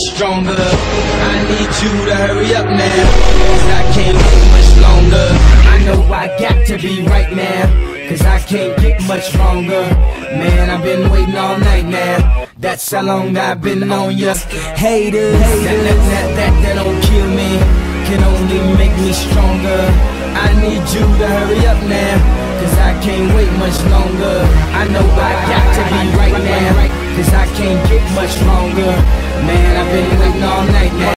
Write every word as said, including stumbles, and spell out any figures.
stronger. I need you to hurry up now, cause I can't wait much longer. I know I got to be right now, cause I can't get much longer. Man, I've been waiting all night now, that's how long I've been on ya. Haters, that, that, that, that, that don't kill me, can only make me stronger. I need you to hurry up now, cause I can't wait much longer. I know I got to be right now, cause I can't get much longer. Man, I've been waiting all night now.